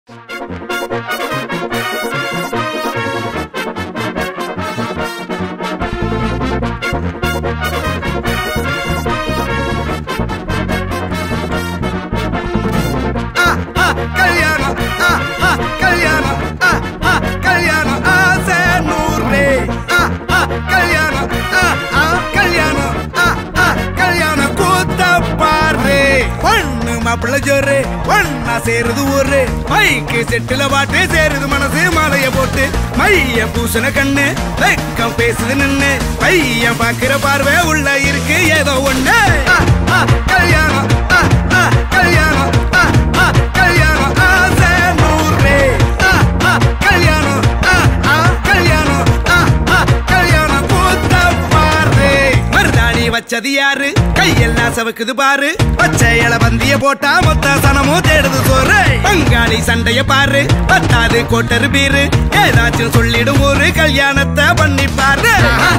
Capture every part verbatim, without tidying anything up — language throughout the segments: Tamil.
மாப்பிள்ள ஜோரு ஒன்னா சேருது ஊரு மைக்கு செட்டுல பாட்டு சேருது மனசு மாலைய போட்டு மைய பூசண கண்ணு வெக்கம் பேசுது நின்னு பையன் பாக்குற பார்வை உள்ள இருக்கு ஏதோ ஒண்ணு கல்யாணம் கல்யாணம் கல்யாணம் ஆசை நூறு கல்யாணம் கல்யாணம் கல்யாணம் கூத்த பாரு மருதாணி வச்சது யாரு கையெல்லாம் சவுக்குது பாரு பச்சை இல பந்திய போட்டா மொத்த சனமும் தேடுது சோறு பங்காளி சண்டைய பாரு பத்தாது கோட்டரு பீரு ஏதாச்சும் சொல்லிடும் ஒரு கல்யாணத்தை பண்ணி பாரு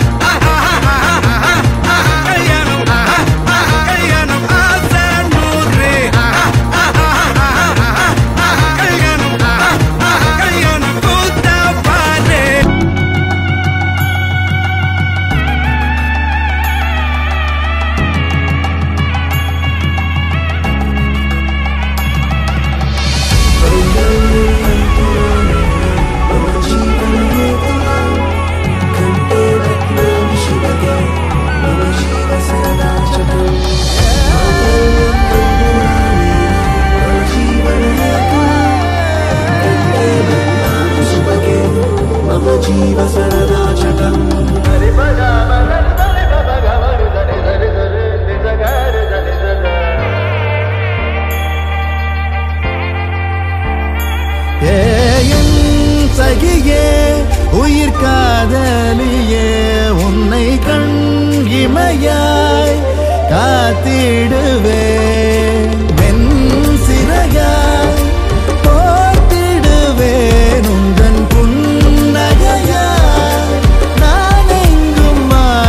கல்யாணம் கல்யாணம் ஆசை நூறு கல்யாணம் கல்யாணம் கூத்த பாரு சகியே உயிர் காதலியே உன்னை கண் இமையாய் காத்திடுவே வெண் சிறையாய் போத்திடுவேன் உந்தன் புன்னகையாய் நான் எங்கும்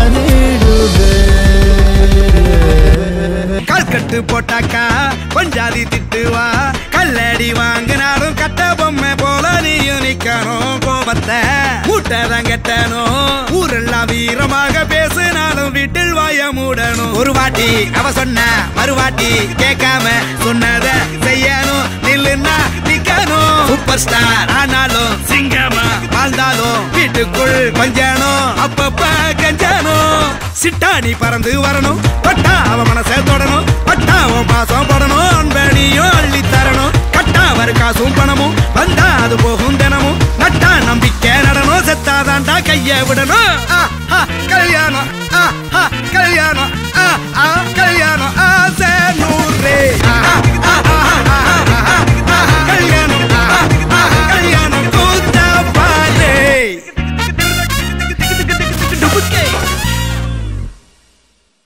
மாறிடுவேன் கல்கட்டு போட்டாக்கா பஞ்சாதி திட்டுவா கல்லடி வாங்கினாலும் கட்ட பொம்மை போல நீயும் நிக்கணும் கோபத்தை மூட்டதான் கட்டணும் ஊரெல்லாம் வீரமாக பேசினாலும் வீட்டில் வாய மூடணும் ஒரு வாட்டி அவ சொன்ன மறுவாட்டி கேட்காம சொன்னத செய்யணும் நில்லுன்னா நிக்கணும் சூப்பர் ஸ்டார் ஆனாலும் சிங்கமா வாழ்ந்தாலும் வீட்டுக்குள் பஞ்சனும் அப்பப்ப கஞ்சனும் சிட்டாணி பறந்து வரணும் பட்டா அவ மனசை தொடணும் பட்டா அவன் பாசம் படணும் அன்பனியும் அள்ளி தரணும் கட்டா வரு காசும் பணமும் வந்தா அது போகும் தினமும் நட்டா நம்பிக்கை நடனும் செத்தாதான்டா கைய விடணும் கல்யாணம் கல்யாணம் கல்யாணம் ஆசை நூறு